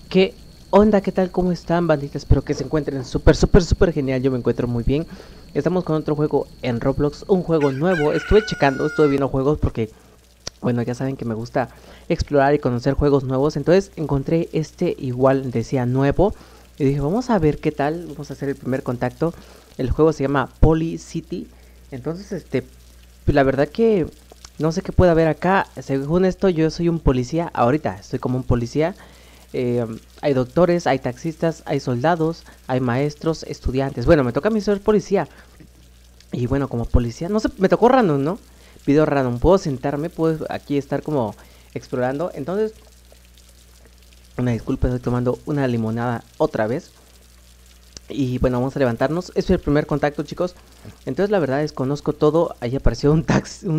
¿Qué onda? ¿Qué tal? ¿Cómo están, banditas? Espero que se encuentren súper genial. Yo me encuentro muy bien. Estamos con otro juego en Roblox, un juego nuevo. Estuve checando, estuve viendo juegos porque, bueno, ya saben que me gusta explorar y conocer juegos nuevos. Entonces encontré este igual, decía nuevo. Y dije, vamos a ver qué tal. Vamos a hacer el primer contacto. El juego se llama Poly City. Entonces, la verdad que no sé qué puede haber acá. Según esto, yo soy un policía. Ahorita estoy como un policía. Hay doctores, hay taxistas, hay soldados, hay maestros, estudiantes. Bueno, me toca a mí ser policía. Y bueno, como policía, no sé, me tocó random, ¿no? Video random. Puedo sentarme, puedo aquí estar como explorando. Entonces, una disculpa, estoy tomando una limonada otra vez. Y bueno, vamos a levantarnos. Este es el primer contacto, chicos. Entonces, la verdad es conozco todo. Ahí apareció un taxi,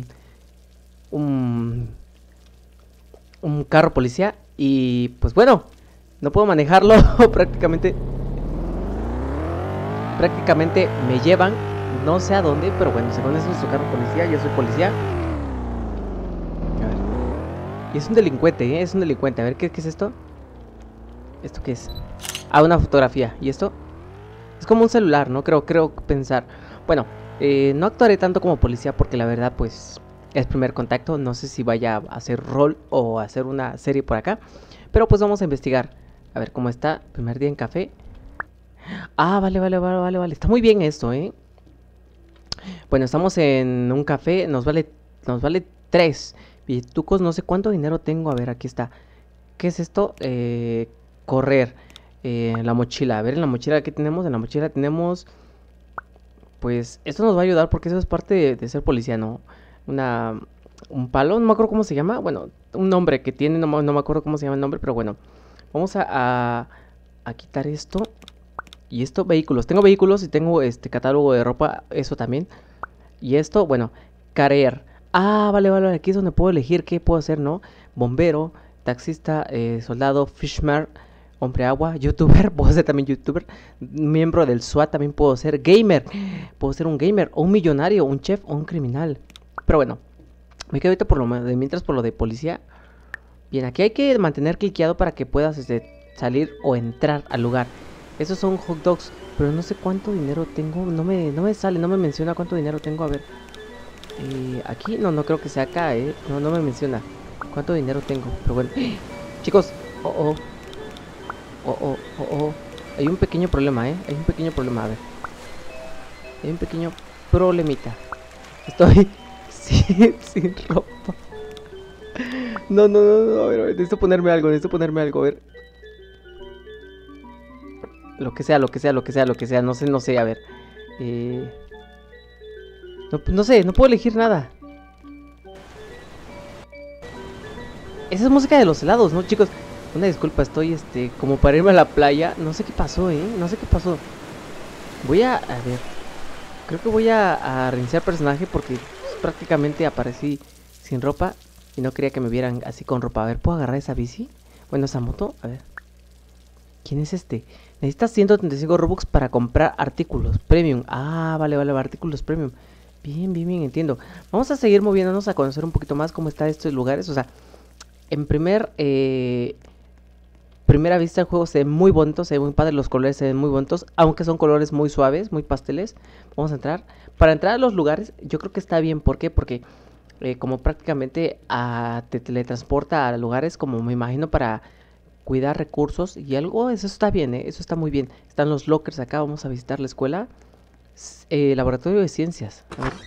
un, un carro policía. Y pues bueno, no puedo manejarlo. prácticamente me llevan. No sé a dónde, pero bueno, según eso es su carro policía. Yo soy policía. A ver. Y es un delincuente, ¿eh? Es un delincuente. A ver, ¿qué es esto? ¿Esto qué es? Ah, una fotografía. ¿Y esto? Es como un celular, ¿no? Creo pensar. Bueno, no actuaré tanto como policía porque la verdad, pues, es primer contacto. No sé si vaya a hacer rol o a hacer una serie por acá. Pero pues vamos a investigar. A ver cómo está. Primer día en café. Ah, vale. Está muy bien esto, ¿eh? Bueno, estamos en un café. Nos vale 3 billetucos. No sé cuánto dinero tengo. A ver, aquí está. ¿Qué es esto? Correr. La mochila. A ver, en la mochila, ¿qué tenemos? En la mochila tenemos... Pues esto nos va a ayudar porque eso es parte de ser policía, ¿no? Una, un palo, no me acuerdo cómo se llama. Bueno, un nombre que tiene, no me acuerdo cómo se llama el nombre, pero bueno. Vamos a quitar esto. Y esto, vehículos. Tengo vehículos y tengo este catálogo de ropa, eso también. Y esto, bueno, career. Ah, vale. Aquí es donde puedo elegir qué puedo hacer, ¿no? Bombero, taxista, soldado, fishman, hombre agua, youtuber, puedo ser también youtuber, miembro del SWAT, también puedo ser gamer, puedo ser un gamer, o un millonario, un chef, o un criminal. Pero bueno, me quedo ahorita por lo de mientras por lo de policía. Bien, aquí hay que mantener cliqueado para que puedas salir o entrar al lugar. Esos son hot dogs, pero no sé cuánto dinero tengo, no me sale, no me menciona cuánto dinero tengo, a ver. Aquí, no creo que sea acá, no me menciona cuánto dinero tengo, pero bueno. Chicos, oh, oh. Hay un pequeño problema, hay un pequeño problema, a ver. Hay un pequeño problemita. Estoy sin ropa. No, a ver, necesito ponerme algo, a ver. Lo que sea, no sé, a ver. No sé, no puedo elegir nada. Esa es música de los helados, ¿no, chicos? Una disculpa, estoy, como para irme a la playa. No sé qué pasó, no sé qué pasó. A ver, creo que voy a reiniciar personaje porque prácticamente aparecí sin ropa y no quería que me vieran así con ropa. A ver, ¿puedo agarrar esa bici? Bueno, esa moto, a ver. ¿Quién es este? Necesitas 135 Robux para comprar artículos premium. Ah, vale, artículos premium. Bien, entiendo. Vamos a seguir moviéndonos a conocer un poquito más cómo están estos lugares. O sea, en primera vista el juego se ve muy bonito, se ve muy padre, los colores se ven muy bonitos, aunque son colores muy suaves, muy pasteles. Vamos a entrar. Para entrar a los lugares, yo creo que está bien. ¿Por qué? Porque como prácticamente te teletransporta a lugares, como me imagino, para cuidar recursos y algo, eso está bien, eso está muy bien. Están los lockers acá, vamos a visitar la escuela. Laboratorio de ciencias. A ver.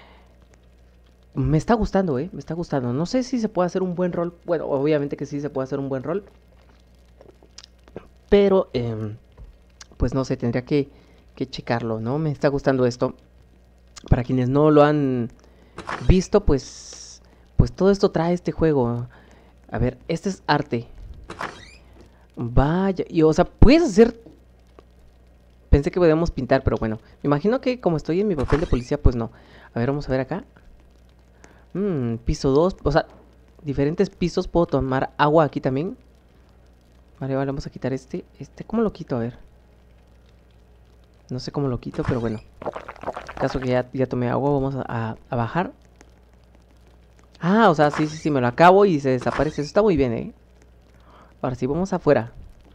Me está gustando, me está gustando. No sé si se puede hacer un buen rol. Bueno, obviamente que sí se puede hacer un buen rol. Pero, pues no sé, tendría que checarlo, ¿no? Me está gustando esto. Para quienes no lo han visto, pues todo esto trae este juego. A ver, este es arte. Vaya, y o sea, puedes hacer... Pensé que podíamos pintar, pero bueno. Me imagino que como estoy en mi papel de policía, pues no. A ver, vamos a ver acá. Piso 2. O sea, diferentes pisos. Puedo tomar agua aquí también. Vale, vamos a quitar este. ¿Cómo lo quito? A ver. No sé cómo lo quito, pero bueno. En caso que ya tomé agua, vamos a bajar. Ah, o sea, sí, me lo acabo y se desaparece. Eso está muy bien, Ahora sí, vamos afuera.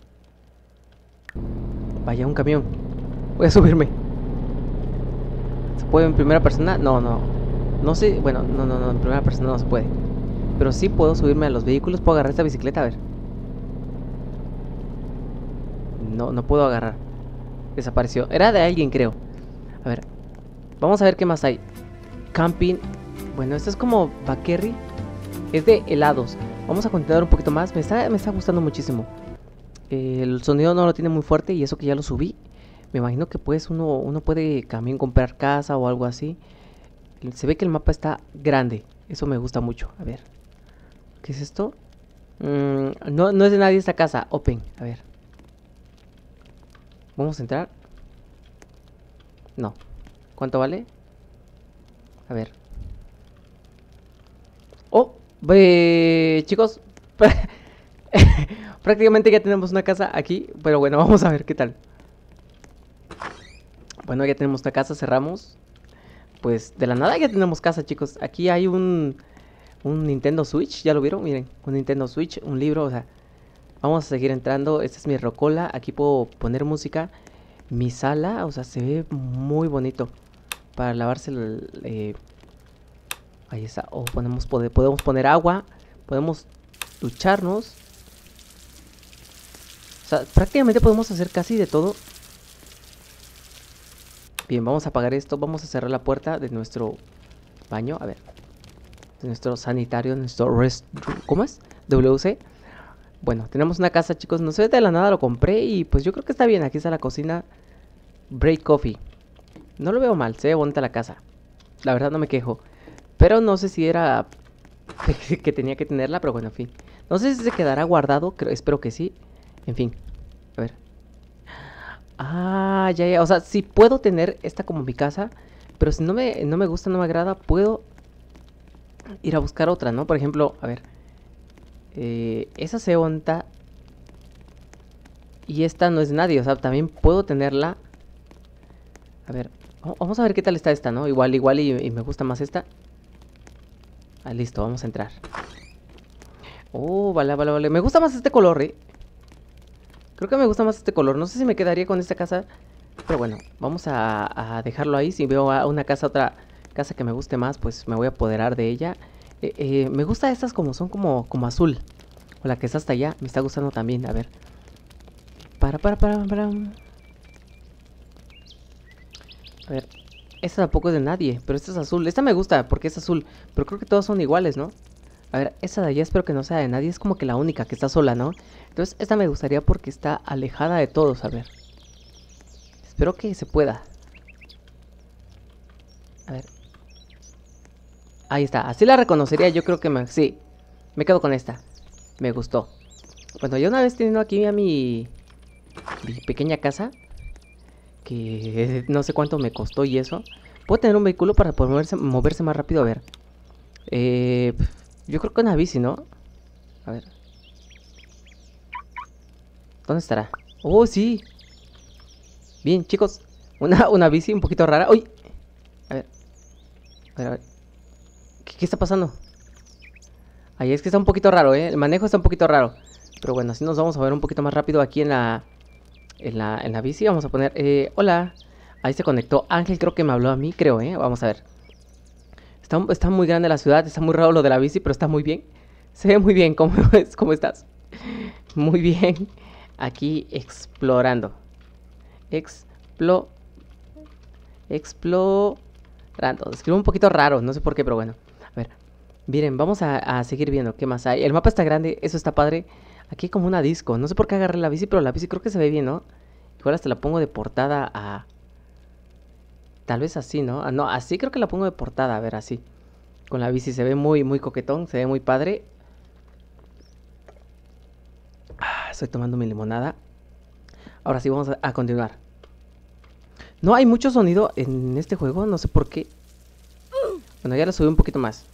Vaya, un camión. Voy a subirme. ¿Se puede en primera persona? No, no. No sé, bueno, no, en primera persona no se puede. Pero sí puedo subirme a los vehículos. Puedo agarrar esta bicicleta, a ver. No, no puedo agarrar. Desapareció. Era de alguien, creo. A ver. Vamos a ver qué más hay. Camping. Bueno, esto es como Bakerry. Es de helados. Vamos a continuar un poquito más. Me está gustando muchísimo. El sonido no lo tiene muy fuerte y eso que ya lo subí. Me imagino que pues uno puede también comprar casa o algo así. Se ve que el mapa está grande. Eso me gusta mucho. A ver. ¿Qué es esto? No, no es de nadie esta casa. Open. A ver. ¿Vamos a entrar? No. ¿Cuánto vale? A ver. Oh, chicos. Prácticamente ya tenemos una casa aquí. Pero bueno, vamos a ver qué tal. Bueno, ya tenemos una casa, cerramos. Pues de la nada ya tenemos casa, chicos. Aquí hay un Nintendo Switch, ¿ya lo vieron? Miren, un Nintendo Switch, un libro, o sea. Vamos a seguir entrando. Esta es mi rocola. Aquí puedo poner música. Mi sala, o sea, se ve muy bonito. Para lavarse ahí está. O podemos poner agua. Podemos ducharnos. O sea, prácticamente podemos hacer casi de todo. Bien, vamos a apagar esto. Vamos a cerrar la puerta de nuestro baño. A ver. De nuestro sanitario, nuestro restroom. ¿Cómo es? WC. Bueno, tenemos una casa, chicos. No sé, de la nada lo compré y pues yo creo que está bien. Aquí está la cocina. Break Coffee. No lo veo mal, se ve bonita la casa. La verdad no me quejo. Pero no sé si era que tenía que tenerla, pero bueno, en fin. No sé si se quedará guardado, espero que sí. En fin, a ver. Ah, ya. O sea, sí puedo tener esta como mi casa. Pero si no me gusta, no me agrada, puedo ir a buscar otra, ¿no? Por ejemplo, a ver. Esa se onta. Y esta no es de nadie, o sea, también puedo tenerla. A ver, vamos a ver qué tal está esta, ¿no? Igual y me gusta más esta. Ah, listo, vamos a entrar. Oh, vale. Me gusta más este color, ¿eh? Creo que me gusta más este color. No sé si me quedaría con esta casa. Pero bueno, vamos a dejarlo ahí. Si veo otra casa que me guste más, pues me voy a apoderar de ella. Me gusta estas como son como azul. O la que está hasta allá. Me está gustando también. A ver. Para. A ver. Esta tampoco es de nadie. Pero esta es azul. Esta me gusta porque es azul. Pero creo que todos son iguales, ¿no? A ver, esa de allá espero que no sea de nadie. Es como que la única que está sola, ¿no? Entonces esta me gustaría porque está alejada de todos. A ver. Espero que se pueda. A ver. Ahí está. Así la reconocería. Yo creo que sí. Me quedo con esta. Me gustó. Bueno, ya una vez teniendo aquí a mi pequeña casa. Que no sé cuánto me costó y eso. Puedo tener un vehículo para poder moverse más rápido. A ver. Yo creo que una bici, ¿no? A ver. ¿Dónde estará? Oh, sí. Bien, chicos. Una bici un poquito rara. ¡Uy! A ver. A ver. ¿Qué está pasando? Ahí es que está un poquito raro, ¿eh? El manejo está un poquito raro. Pero bueno, así nos vamos a ver un poquito más rápido aquí en la bici. Vamos a poner... hola. Ahí se conectó. Ángel creo que me habló a mí, creo, ¿eh? Vamos a ver. Está muy grande la ciudad. Está muy raro lo de la bici, pero está muy bien. Se ve muy bien. ¿Cómo estás? Muy bien. Aquí explorando. Explorando. Escribo un poquito raro, no sé por qué, pero bueno. A ver. Miren, vamos a seguir viendo qué más hay. El mapa está grande, eso está padre. Aquí hay como una disco. No sé por qué agarré la bici, pero la bici creo que se ve bien, ¿no? Igual hasta la pongo de portada a... Tal vez así, ¿no? Ah, no, así creo que la pongo de portada, a ver, así. Con la bici se ve muy coquetón, se ve muy padre. Estoy tomando mi limonada. Ahora sí, vamos a continuar. No hay mucho sonido en este juego, no sé por qué. Bueno, ya lo subí un poquito más.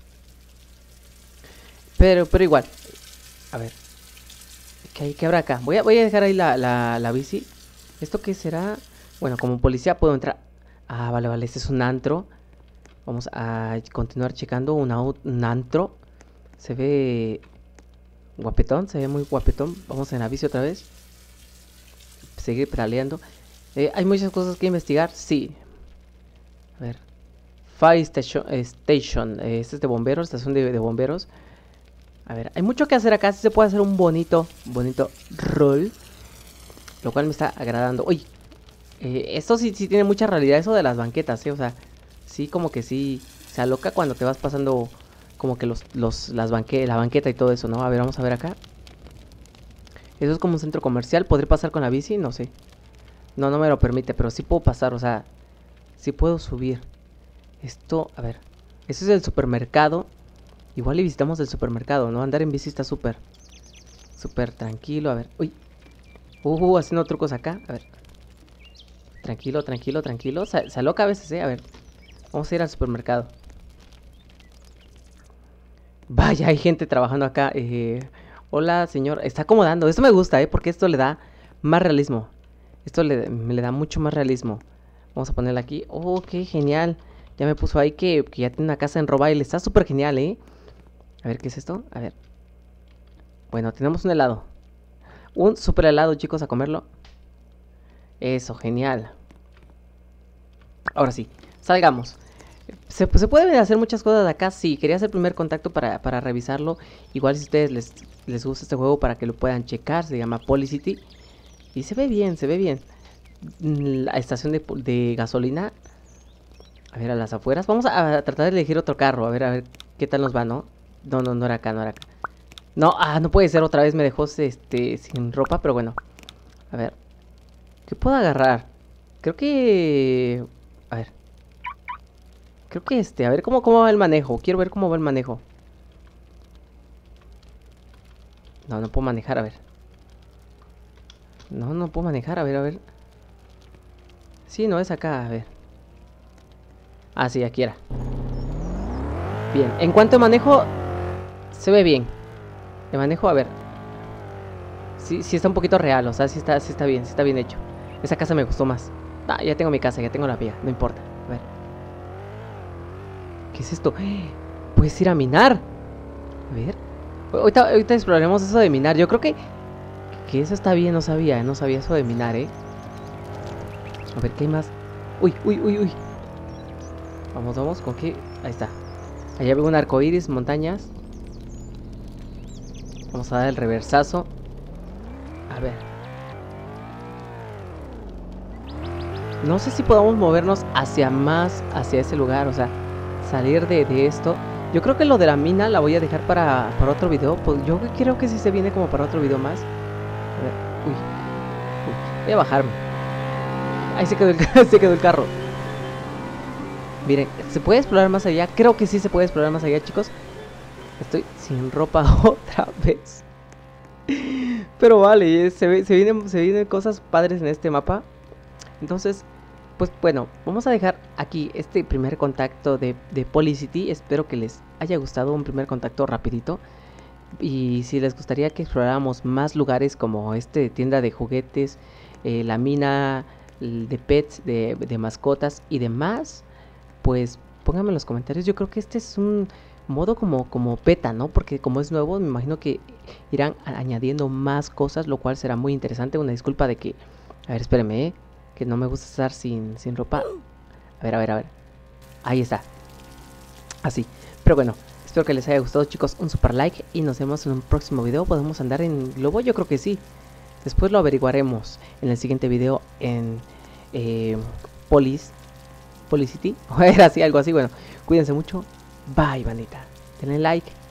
Pero igual. A ver. ¿Qué habrá acá? Voy a dejar ahí la bici. ¿Esto qué será? Bueno, como policía puedo entrar. Ah, vale, este es un antro. Vamos a continuar checando un antro. Se ve Guapetón, se ve muy guapetón. Vamos en la bici otra vez. Seguir pedaleando. Hay muchas cosas que investigar, sí. A ver. Fire Station. Este es de bomberos, estación de bomberos. A ver, hay mucho que hacer acá. Sí se puede hacer un bonito rol. Lo cual me está agradando. Uy, esto sí tiene mucha realidad. Eso de las banquetas, o sea, sí, como que sí se aloca cuando te vas pasando como que la banqueta y todo eso, ¿no? A ver, vamos a ver acá. Eso es como un centro comercial. ¿Podré pasar con la bici? No sé. No, no me lo permite, pero sí puedo pasar, o sea, sí puedo subir. Esto, a ver. Este es el supermercado. Igual y visitamos el supermercado, ¿no? Andar en bici está súper tranquilo. A ver, uy. Haciendo trucos acá. A ver. Tranquilo. Se aloca a veces, A ver. Vamos a ir al supermercado. Vaya, hay gente trabajando acá. Hola, señor. Está acomodando. Esto me gusta, porque esto le da más realismo. Esto le da mucho más realismo. Vamos a ponerla aquí. Oh, qué genial. Ya me puso ahí que ya tiene una casa en Robail. Está súper genial, A ver, ¿qué es esto? A ver. Bueno, tenemos un helado. Un super helado, chicos, a comerlo. Eso, genial. Ahora sí, salgamos. Se pueden hacer muchas cosas de acá. Sí, quería hacer primer contacto para revisarlo. Igual si a ustedes les gusta este juego, para que lo puedan checar. Se llama Policity. Y se ve bien, La estación de gasolina. A ver, a las afueras. Vamos a tratar de elegir otro carro. A ver qué tal nos va, ¿no? No era acá, No, no puede ser, otra vez me dejó sin ropa, pero bueno. A ver. ¿Qué puedo agarrar? Creo que... A ver. Creo que a ver cómo va el manejo. Quiero ver cómo va el manejo. No puedo manejar, a ver. No puedo manejar, a ver. Sí, no es acá, a ver. Ah, sí, aquí era. Bien, en cuanto a manejo, se ve bien. El manejo, a ver. Sí está un poquito real, o sea, sí está bien hecho. Esa casa me gustó más. Ya tengo mi casa, ya tengo la mía, no importa. A ver. ¿Qué es esto? Puedes ir a minar. A ver. Ahorita exploraremos eso de minar. Yo creo que eso está bien, no sabía eso de minar, A ver, ¿qué hay más? Uy. Vamos, ¿con qué? Ahí está. Allá veo un arco iris, montañas. Vamos a dar el reversazo. A ver. No sé si podamos movernos hacia ese lugar, o sea, salir de esto. Yo creo que lo de la mina la voy a dejar para otro video. Pues yo creo que sí se viene como para otro video más. A ver, uy. Voy a bajarme. Ahí se quedó el carro. Miren, ¿se puede explorar más allá? Creo que sí se puede explorar más allá, chicos. Estoy sin ropa otra vez. Pero vale, se vienen cosas padres en este mapa. Entonces, pues bueno, vamos a dejar aquí este primer contacto de Policity. Espero que les haya gustado, un primer contacto rapidito. Y si les gustaría que exploráramos más lugares como tienda de juguetes, la mina de pets, de mascotas y demás, pues pónganme en los comentarios. Yo creo que este es un modo como beta, ¿no? Porque como es nuevo, me imagino que irán añadiendo más cosas, lo cual será muy interesante. Una disculpa de que... A ver, espérenme, que no me gusta estar sin ropa. A ver. Ahí está. Así. Pero bueno, espero que les haya gustado, chicos. Un super like y nos vemos en un próximo video. ¿Podemos andar en globo? Yo creo que sí. Después lo averiguaremos en el siguiente video en Policity. O era así, algo así. Bueno, cuídense mucho. Bye, bandita. Denle like.